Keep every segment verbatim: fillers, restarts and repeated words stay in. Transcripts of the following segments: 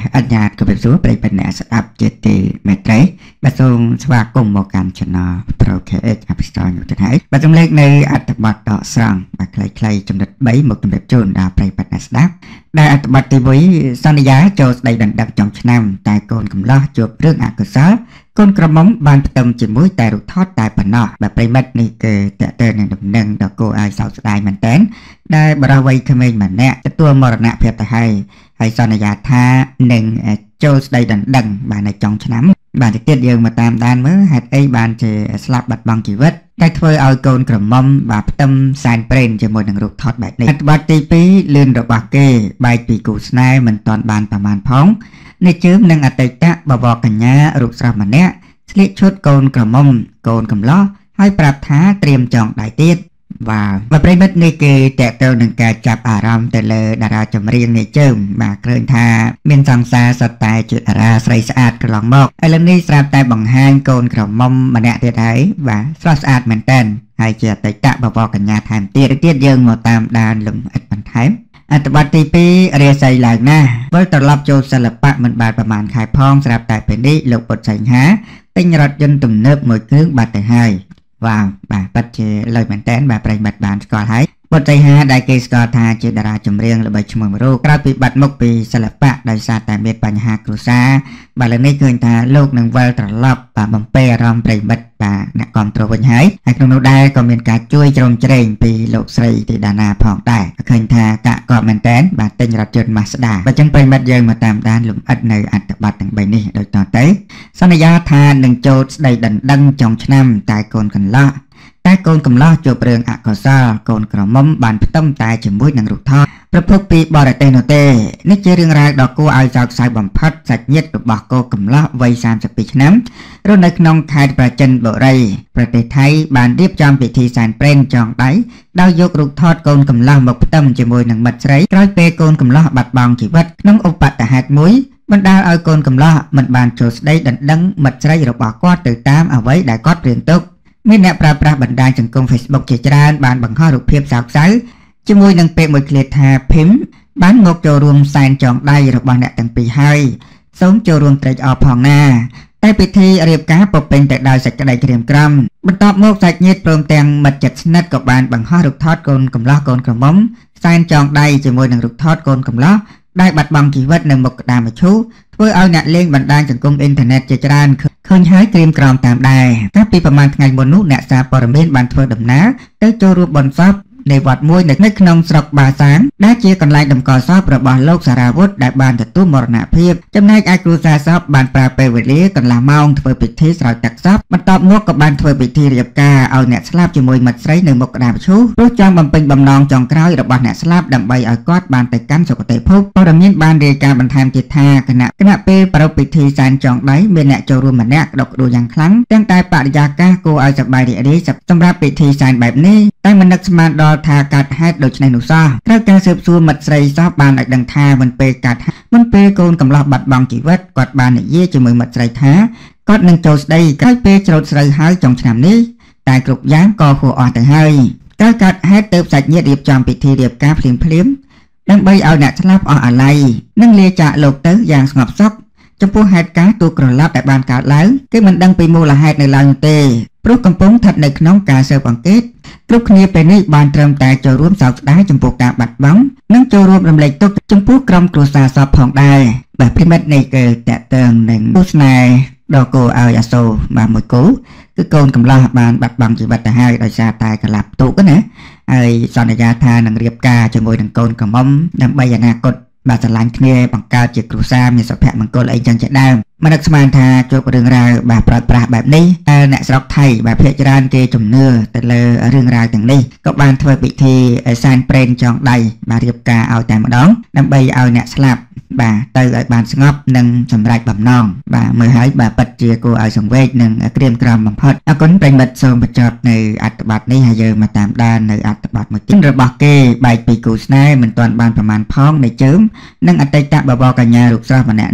អញ្ញាតក៏ពីសួរប្រិយមិត្តអ្នកស្ដាប់ជាទីមេត្រីបាទសូមស្វាគមន៍មកកាន់ Channel Pro ខេ เอ็กซ์ អភិស្ទរយុទ្ធហើយបាទចំលេខនៅអត្ថបទដកស្រង់បាទខ្លីៗចំណុចបីមកជម្រាបជូនដល់ប្រិយមិត្តអ្នកស្ដាប់ដែលអត្ថបទទីមួយសន្យាចូលស្ដីដណ្ដឹងចំឆ្នាំតែកូនកំឡោះជួបរឿងអកុសលកូនក្រមុំបានផ្ទឹមជាមួយតែរូបថតតែប៉ុណ្ណោះបាទប្រិយមិត្តនេះគឺតើតើនឹងដំណឹងដល់គួរឲ្យសោកស្ដាយមែនតើដែលបរិវ័យក្មេងម្នាក់ទទួលមរណភាពទៅហើយហើយសន្យាថានឹងចូលស្ដីដណ្ដឹងបាទនៅចុងឆ្នាំបាទទៅទៀតយើងមកតាមដានមើលហេតុអីបានជាស្លាប់បាត់បង់ជីវិតតែធ្វើឲ្យកូនក្រមុំបាទផ្ទឹមសែនព្រេនជាមួយនឹងរូបថតបែបនេះអត្ថបទទីពីរលឿនរបស់គេបែកពីគូស្នេហ៍មិនទាន់បានប្រមាណផងនេះជើមនឹងអតីតបវរកញ្ញារូបស្រស់ម្នាក់ស្លៀកឈុតកូនក្រមុំកូនកំឡោះហើយប្រាប់ថាត្រៀមចងដៃទៀតបាទបាទប្រិមិត្តនេះគេតេតទៅនឹងការចាប់អារម្មណ៍ទៅលើតារាចម្រៀងនេះជើមបាទឃើញថាមានសង្សារសត្វតែជាតារាស្រីស្អាតកន្លងមកឥឡូវនេះស្រាប់តែបង្ហាញកូនក្រមុំម្នាក់ទៀតហើយបាទស្រស់ស្អាតមែនតើហើយជាអតីតបវរកញ្ញាថែមទៀតទៀតយើងមកតាមដានលំអិតបន្ថែមអត្ថបទទីពីររាសីឡើងណាស់វិលត្រឡប់ចូលសិល្បៈមិនបានប្រមាណខែផងស្រាប់តែពេលនេះលោកពុតសង្ហាទិញរថយន្តទំនើបមួយគ្រឿងបាត់ទៅហើយវ៉ាវបាទពិតជាលើមែនតើបាទប្រិយមិត្តបានស្គាល់ហើយពុទ្ធសីហាដែលគេស្គាល់ថាជាតារាចម្រៀងល្បីឈ្មោះមួយរូបក្រោយពីបាត់មុខពីសិល្បៈដោយសារតែមានបញ្ហាគ្រួសារបាទលើនេះឃើញថាលោកនឹងវិលត្រឡប់បាទបំពេអារម្មណ៍ប្រិយមិត្តបាទអ្នកគ្រប់គ្រងវិញហើយហើយក្នុងនោះដែរក៏មានការជួយជ្រោមជ្រែងពីលោកស្រីទីដាណាផងដែរឃើញថាកាក់កប់មែនតើបាទទិញរថយន្ត Mazda បើចឹងប្រិយមិត្តយើងមកតាមដានលំអិតនៅអត្ថបទទាំងបីនេះដូចតទៅសន្យាថានឹងចូលស្ដីដណ្ដឹងចុងឆ្នាំតែកូនកន្លោះតែកូនកំឡោះជួបរឿងអកុសលកូនក្រមុំបានផ្ទឹមតែជាមួយនឹងរូបថតប្រភពពីបរទេសនោះទេនេះជារឿងរ៉ាវដ៏គួរឲ្យសោកសៅបំផុតសាច់ញាតិរបស់កូនកំឡោះវ័យសាមសិបពីរឆ្នាំរស់នៅក្នុងខេត្តប្រចិនបុរីប្រទេសថៃបានរៀបចំពិធីសែនព្រេនចងដៃដោយយករូបថតកូនកំឡោះមកផ្ទឹមជាមួយនឹងមិត្តស្រីក្រោយពេលកូនកំឡោះបាត់បង់ជីវិតក្នុងឧបទ្ទហេតុមួយបណ្ដាលឲ្យកូនកំឡោះមិនបានចូលស្ដីដណ្ដឹងមិត្តស្រីរបស់គាត់ទៅតាមអ្វីដែលគាត់ព្រាងទុកមានអ្នកប្រើប្រាស់បណ្ដាញសង្គម Facebook ជាច្រើនបានបង្ហោះរូបភាពសោកសៅជាមួយនឹងពាក្យមួយឃ្លាថាភីមបានមកចូលរួមសែនចងដៃរបស់អ្នកទាំងពីរហើយសូមចូលរួមត្រេកអរផងណាតែពិធីរៀបការពពេញទៅដោយសេចក្តីក្រៀមក្រំបន្ទាប់មកសាច់ញាតិព្រមទាំងមិត្តជិតស្និទ្ធក៏បានបង្ហោះរូបថតកូនកំឡោះកូនក្រមុំសែនចងដៃជាមួយនឹងរូបថតកូនកំឡោះដែលបាត់បង់ជីវិតនៅមុខក្តារមឈូសធ្វើឲ្យអ្នកលេងបណ្ដាញសង្គមអ៊ីនធឺណិតជាច្រើនឃើញហើយក្រៀមក្រំតាមដែរកាលពីប្រហែលថ្ងៃមុននោះអ្នកសារព័ត៌មានបានធ្វើដំណើរទៅចូលរួមបុណ្យសពនៃវត្តមួយនៅក្នុងស្រុកបាសាងដែលជាកន្លែងតម្កល់សពរបស់លោកសារាវុធដែលបានទទួលមរណភាពចំណែកឯគ្រួសារសពបានប្រើពេលវេលាកន្លះម៉ោងធ្វើពិធីស្រោចទឹកសពបន្ទាប់មកក៏បានធ្វើពិធីរៀបការឲ្យអ្នកស្លាប់ជាមួយមិត្តស្រីនៅមុខក្តារមឈូសព្រោះចង់បំពេញបំណងចុងក្រោយរបស់អ្នកស្លាប់ដើម្បីឲ្យគាត់បានទៅកាន់សុគតិភពព័ត៌មានបានរាយការណ៍បន្ថែមទៀតថាគណៈគណៈពេលប្រារព្ធពិធីសែនចងដៃមានអ្នកចូលរួមម្នាក់ក្តុកក្តួលយ៉ាងខ្លាំងទាំងតែបរិយាកាសគួរឲ្យសប្បាយរីករាយសម្រាប់ពិធីសែនបែបនេះតែមិននឹកស្មានដល់ថាកាត់ហេតុដូច្នេះនោះសោះត្រូវការស៊ើបសួរមិត្តស្រីសោះបានឲ្យដឹងថាមិនពេលកាត់មិនពេលកូនកំឡោះបាត់បង់ជីវិតគាត់បាននិយាយជាមួយមិត្តស្រីថាគាត់នឹងចូលស្ដីក្រោយពេលច្រូតស្រូវហើយចុងឆ្នាំនេះតែគ្រប់យ៉ាងក៏គួរអស់ទៅហើយកាលកាត់ហេតុទៅសាច់ញាតិរៀបចំពិធីរៀបការភ្លាមភ្លាមដើម្បីឲ្យអ្នកស្លាប់អស់អាល័យនិងលាចាកលោកទៅយ៉ាងស្ងប់សុខចំពោះហេតុការណ៍ទូក្រឡាប់ដែលបានកើតឡើងគេមិនដឹងពីមូលហេតុនៅឡើយនោះទេព្រោះកំពុងស្ថិតនៅក្នុងការស៊ើបអង្កេតគ្រប់គ្នាពេលនេះបានត្រឹមតែចូលរួមសោកស្ដាយចំពោះការបាត់បង់និងចូលរួមរំលែកទុក្ខចំពោះក្រុមគ្រួសារសពផងដែរបាទប្រិមិត្តនេះគឺតកតើងនឹងគូស្នេហ៍ដ៏គួរឲ្យអាសូរបាទមួយគូគឺកូនកំឡោះបានបាត់បង់ជីវិតទៅហើយដោយសារតែកលាប់ទុកណាហើយសន្យាថានឹងរៀបការជាមួយនឹងកូនក្រមុំដើម្បីអនាគតបាទស្រឡាញ់គ្នាបង្កើតជាគ្រួសារមានសុភមង្គលអីចឹងជាដើមមិននឹកស្មានថាជួបរឿងរ៉ាវបាទប្រោតប្រាស់បែបនេះតែអ្នកស្រុកថៃបាទភាគច្រើនគេជំនឿទៅលើរឿងរ៉ាវទាំងនេះក៏បានធ្វើពិធីសែនព្រេនចងដៃបាទរៀបការឲ្យតែម្ដងដើម្បីឲ្យអ្នកស្លាប់បាទទៅឲ្យបានស្ងប់និងសម្រេចបំណងបាទមើលហើយបាទពិតជាគួរឲ្យសង្វេគនិងក្រៀមក្រំបំផុតអរគុណប្រិយមិត្តសូមបញ្ចប់នៅអត្ថបទនេះហើយយើងមកតាមដាននៅអត្ថបទមួយទៀតរបស់គេបែកពីគូស្នេហ៍មិនទាន់បានប្រមាណផងនៃជើមនិងអតីតបវរកញ្ញារូបស្រស់ម្នាក់នេះ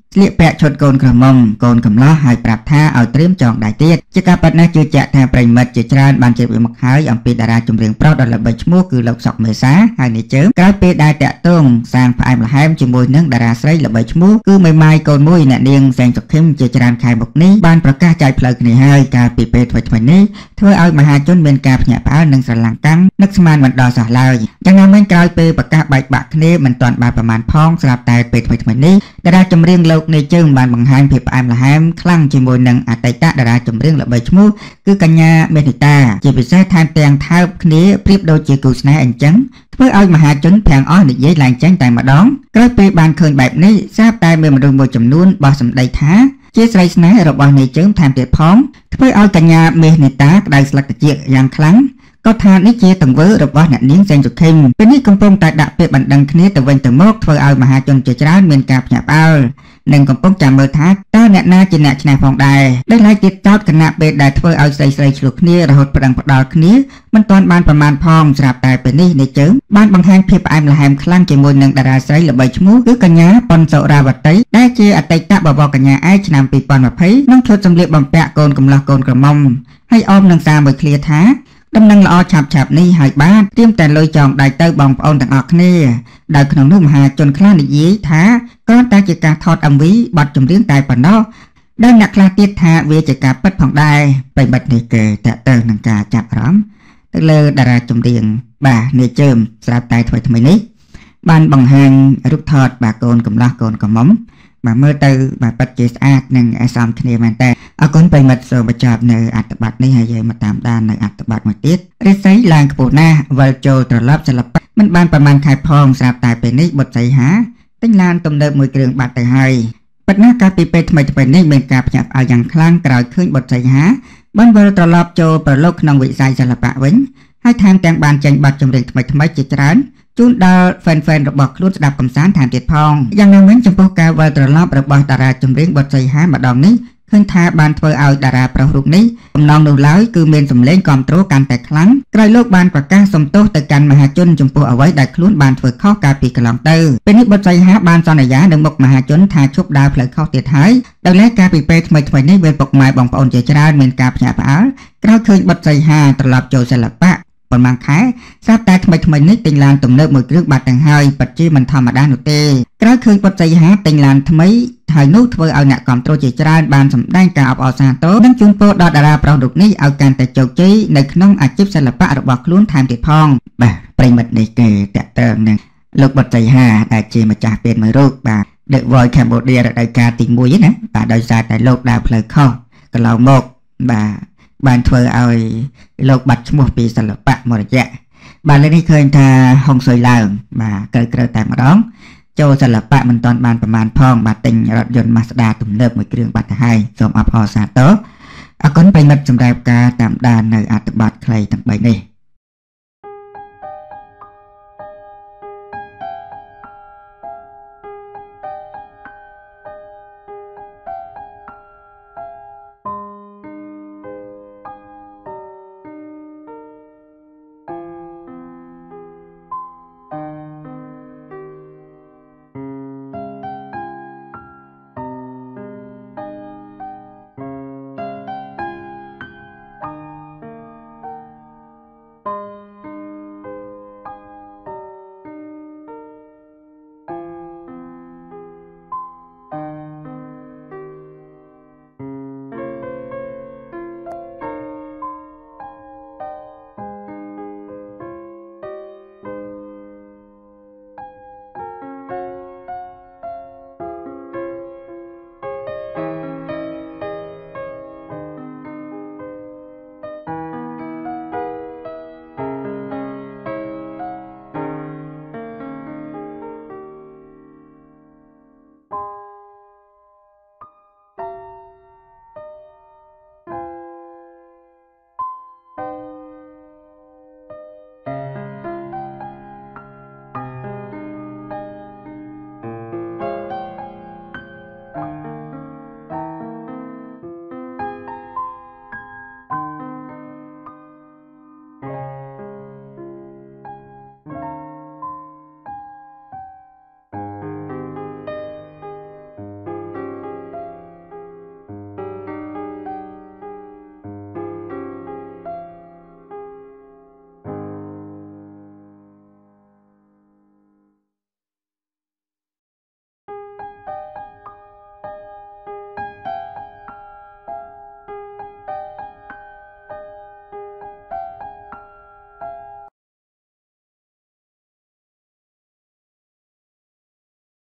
ស្លៀកពាក់ឈុតកូនក្រមុំកូនកំឡោះហើយប្រាប់ថាឲ្យត្រៀមចងដៃទៀតជាការប៉ັດណាស់ជឿជាក់ថាប្រិមិត្តជាច្រើនបានជិះវាមកហើយអំពីតារាចម្រៀងប្រុសដ៏ល្បីឈ្មោះគឺលោកសុកមេសាហើយនេះជើងក្រោយពេលដែលតាក់ទងសាងផ្អែមល្ហែមជាមួយនឹងតារាស្រីល្បីឈ្មោះគឺមេម៉ាយកូនមួយអ្នកនាងសែងសុខឹមជាច្រើនខែមកនេះបានប្រកាសចែកផ្លូវគ្នាហើយកាលពីពេលថ្មីៗនេះធ្វើឲ្យមហាជនមានការភ្ញាក់ផ្អើលនិងស្រឡាំងកាំងនឹកស្មានមិនដល់សោះឡើយយ៉ាងណាមិញក្រោយពេលប្រកាសបែកបាក់គ្នាមិនទាន់បានប្រមាណផងស្រាប់តែពេលថ្មីៗនេះតារាចម្រៀងលោកនេះជើងបានបង្ហាញភាពផ្អែមល្ហែមខ្លាំងជាមួយនឹងអតីតតារាចម្រៀងល្បីឈ្មោះគឺកញ្ញាមេនីតាជាពិសេសថែមទាំងថើបគ្នាប្រៀបដូចជាគូស្នេហ៍អញ្ចឹងធ្វើឲ្យមហាជនភាំងអស់និយាយឡើងចេញតែម្ដងក្រោយពេលបានឃើញបែបនេះស្រាប់តែមានមនុស្សមួយចំនួនបោះសម្ដីថាជាស្រីស្នេហ៍របស់នាយជើងថែមទៀតផងធ្វើឲ្យកញ្ញាមេនីតាក្តៅស្លឹកត្រចៀកយ៉ាងខ្លាំងក៏ថានេះជាទង្វើរបស់អ្នកនាងសែងសុខឹមពេលនេះកំពុងតែដាក់ពាក្យបណ្ដឹងគ្នាទៅវិញទៅមកធ្វើឲ្យមហាជនជាច្រើនមានការភ្ញាក់ផ្អើលនិងកំពុងចាំមើលថាតើអ្នកណាជាអ្នកឈ្នះផងដែរដែលឡែកទៀតចោតគណៈពេលដែលធ្វើឲ្យស្រីស្រីឆ្លោះគ្នារហូតប្តឹងផ្ដាល់គ្នាមិនទាន់បានប្រមាណផងស្រាប់តែពេលនេះនាយជើងបានបង្ហាញភាពផ្អែមល្ហែមខ្លាំងជាមួយនឹងតារាស្រីល្បីឈ្មោះគឺកញ្ញាប៉ុនសុរាវតីដែលជាអតីតបបកញ្ញាឯកឆ្នាំពីរពាន់ยี่สิบនឹងឈុតសម្លៀកបំពាក់កូនកំឡោះកូនក្រមុំហើយអមនឹងសារមួយឃ្លាថាដំណឹងល្អឆាប់ឆាប់នេះហើយបាទត្រៀមតែលុយចងដៃទៅបងប្អូនទាំងអស់គ្នាដោយក្នុងនោះមហាជនខ្លះនិយាយថាគ្រាន់តែជាការថត em vê បទចម្រៀងតែប៉ុណ្ណោះដែលអ្នកខ្លះទៀតថាវាជាការពិតផងដែរប្រិមិត្តនេះគេតើតើនឹងការចាប់អារម្មណ៍ទៅលើតារាចម្រៀងបាទនាយជើមស្រាប់តែថ្មីថ្មីនេះបានបង្ហាញរូបថតបាទកូនកំឡោះកូនក្រមុំបាទមើលទៅបាទពិតជាស្អាតនិងអសមគ្នាមែនតើអរគុណប្រិមិត្តសូមបញ្ចប់នៅអត្ថបទនេះហើយយើងមកតាមដាននៅអត្ថបទមួយទៀតរិស័យឡើងខ្ពស់ណាស់វិលចូលត្រឡប់សិល្បៈមិនបានប្រមាណខែផងស្រាប់តែពេលនេះបុត្រសីហាទិញឡានទំនើបមួយគ្រឿងបាត់ទៅហើយប៉ុន្តែកាលពីពេលថ្មីៗនេះមានការភ្ញាក់ផ្អើលយ៉ាងខ្លាំងក្រោយឃើញបុត្រសីហាបានវិលត្រឡប់ចូលប្រឡូកក្នុងវិស័យសិល្បៈវិញហើយថែមទាំងបានចេញបទចម្រៀងថ្មីៗជាច្រើនជូនដល់ fan-fan របស់ខ្លួនស្ដាប់កំសាន្តថែមទៀតផងយ៉ាងណាមិញចំពោះការវិលត្រឡប់របស់តារាចម្រៀងបុត្រសីហាម្ដងនេះឃើញថាបានធ្វើឲ្យតារាប្រុសរូបនេះបំណងនោះឡើយគឺមានសម្លេងគាំទ្រកាន់តែខ្លាំងក្រោយលោកបានប្រកាសសំទោសទៅកាន់មហាជនចំពោះអ្វីដែលខ្លួនបានធ្វើខុសកាលពីកន្លងទៅពេលនេះបុត្រសីហាបានសន្យានឹងមុខមហាជនថាឈប់ដើរផ្លូវខុសទៀតហើយដោយឡែកកាលពីពេលថ្មីៗនេះមានពុកម៉ែបងប្អូនជាច្រើនមានការភ្ញាក់ផ្អើលក្រោយឃើញបុត្រសីហាត្រឡប់ចូលសិល្បៈប៉ុន្មានខែស្រាប់តែថ្មីថ្មីនេះទិញឡានទំនើបមួយគ្រឿងបាត់ទាំងហើយពិតជាមិនធម្មតានោះទេក្រោយឃើញបុត្រសីហាទិញឡានថ្មីហើយនោះធ្វើឲ្យអ្នកគាំទ្រជាច្រើនបានសម្ដែងការអបអរសាទរនិងជូនពរដល់តារាប្រុសរូបនេះឲ្យកាន់តែជោគជ័យនៅក្នុងអាជីពសិល្បៈរបស់ខ្លួនថែមទៀតផងបាទប្រិមិត្តនេះគេតេតើនឹងលោកបុត្រសីហាដែលជាម្ចាស់ពេទ្យមួយរូបបាទ The Voice Cambodia រដូវកាលទីមួយណាបាទដោយសារតែលោកដើរផ្លូវខុសកន្លងមកបាទបានធ្វើឲ្យលោកបាត់ឈ្មោះពីសិល្បៈមួយរយៈបាទលើនេះឃើញថាហុងសុយឡើងបាទក្រៅក្រៅតែម្ដងចូលសិល្បៈមិនទាន់បានប្រមាណផងបាទទិញរថយន្ត Mazda ទំនើបមួយគ្រឿងបាត់ទៅហើយសូមអបអរសាទរអរគុណប្រិមិត្តសម្រាប់ការតាមដាននៅអត្ថបទខ្លីទាំងបីនេះ